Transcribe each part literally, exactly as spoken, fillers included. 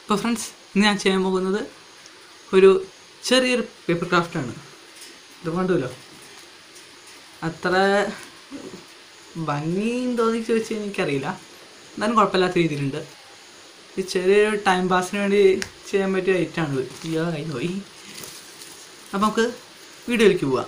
അപ്പോൾ ഫ്രണ്ട്സ്, ഇന്ന് ഞാൻ ചെയ്യാൻ പോകുന്നത് ഒരു ചെറിയൊരു പേപ്പർ ക്രാഫ്റ്റാണ്. ഇത് കണ്ടുല്ലോ, അത്ര ഭംഗിയും തോന്നി ചോദിച്ചാൽ എനിക്കറിയില്ല, എന്നാലും കുഴപ്പമില്ലാത്ത രീതിയിലുണ്ട്. ഇത് ചെറിയൊരു ടൈം പാസിന് വേണ്ടി ചെയ്യാൻ പറ്റിയ ഐറ്റമാണിത്. അയ്യോ കൈ പോയി. അപ്പം നമുക്ക് വീഡിയോയിലേക്ക് പോവാം.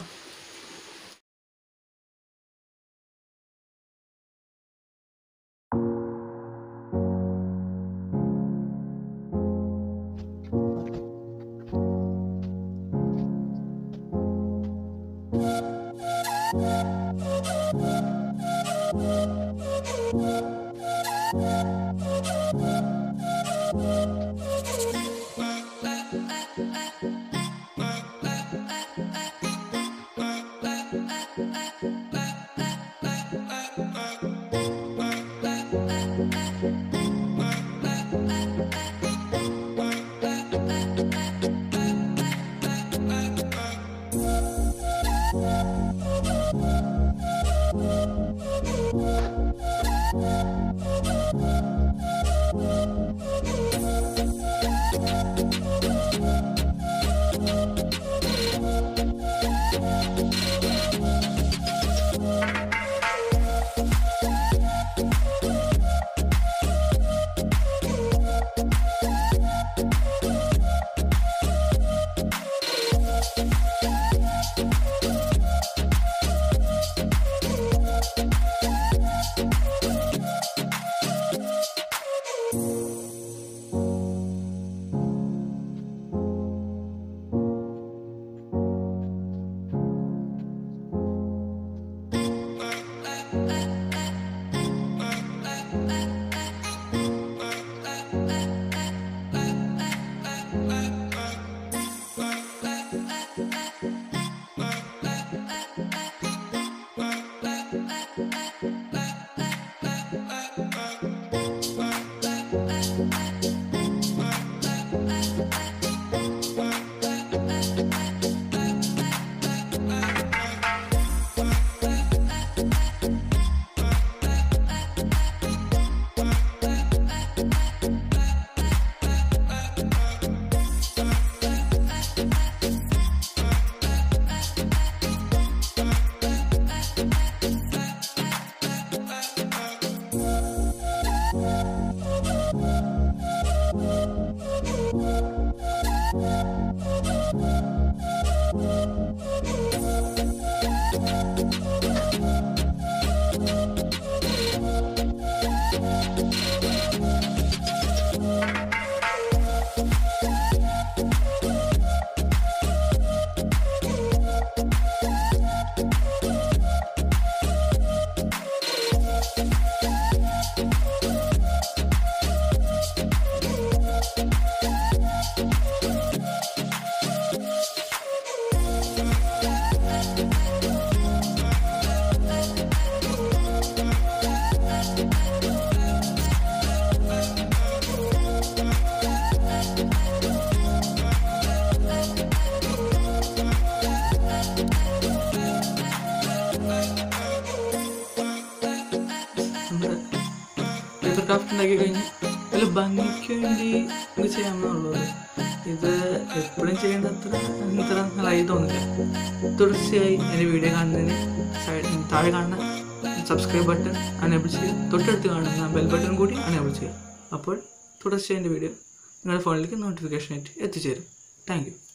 പേപ്പർ ക്രാഫ്റ്റ് ഉണ്ടാക്കി കഴിഞ്ഞ് അതിൽ ഭംഗിക്ക് വേണ്ടി ഇത് ചെയ്യാമെന്നുള്ളത്. ഇത് എപ്പോഴും ചെയ്യേണ്ട അത്ര ഇത്ര നല്ലതായി തോന്നില്ല. തുടർച്ചയായി എൻ്റെ വീഡിയോ കാണുന്നതിന് സൈഡ് താഴെ കാണുന്ന സബ്സ്ക്രൈബ് ബട്ടൺ അനേബിൾ ചെയ്യുക, തൊട്ടടുത്ത് കാണുന്ന ബെൽ ബട്ടൺ കൂടി അനേബിൾ ചെയ്യുക. അപ്പോൾ തുടർച്ചയായി എൻ്റെ വീഡിയോ നിങ്ങളുടെ ഫോണിലേക്ക് നോട്ടിഫിക്കേഷനായിട്ട് എത്തിച്ചേരും. Thank U.